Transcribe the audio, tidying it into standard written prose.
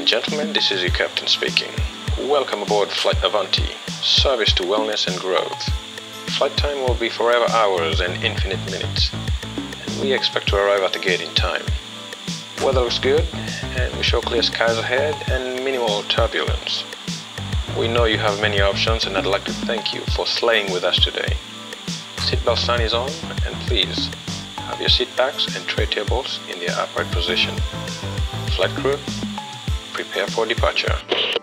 and gentlemen, this is your captain speaking. Welcome aboard Flight Avanti, service to wellness and growth. Flight time will be forever hours and infinite minutes, and we expect to arrive at the gate in time. Weather looks good, and we show clear skies ahead and minimal turbulence. We know you have many options, and I'd like to thank you for sleighing with us today. Seatbelt sign is on, and please have your seat backs and tray tables in their upright position. Flight crew, prepare for departure.